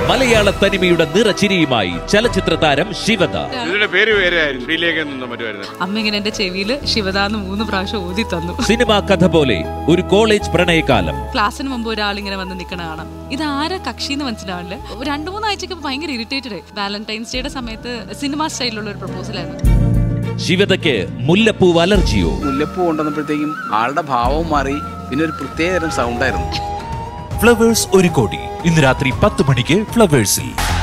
മലയാള തനിമയുടെ നിറച്ചിരിയുമായി ചലച്ചിത്ര താരം ശിവദ. അമ്മ ഇങ്ങനെ എന്റെ ചെവിയിൽ ശിവദ എന്ന് 3 പ്രാവശ്യം ഓതി തന്നു. സിനിമാ കഥ പോലെ ഒരു കോളേജ് പ്രണയകാലം. ക്ലാസ്സിന് മുമ്പ് ഒരാൾ ഇങ്ങനെ വന്ന് നിൽക്കണ കാണാം. ഇത് ആരാ കക്ഷി എന്ന് മനസ്സിലാവില്ല. 2-3 ആഴ്ചക്ക് ഭയങ്കര ഇറിറ്റേറ്റഡ്. വാലന്റൈൻസ് ഡേയുടെ സമയത്ത് സിനിമ സ്റ്റൈലിലുള്ള ഒരു പ്രപ്പോസൽ ആയിരുന്നു. ശിവദയ്ക്ക് മുല്ലപ്പൂ അലർജിയോ? മുല്ലപ്പൂ കൊണ്ടുവന്നപ്പോഴത്തേക്കും ആളുടെ ഭാവവും മാറി. പിന്നെ ഒരു പ്രത്യേക തരം സൗണ്ടായിരുന്നു. ഫ്ലവേഴ്സ് ഒരു കോടി ഇന്ന് രാത്രി 10 മണിക്ക് ഫ്ലവേഴ്സിൽ.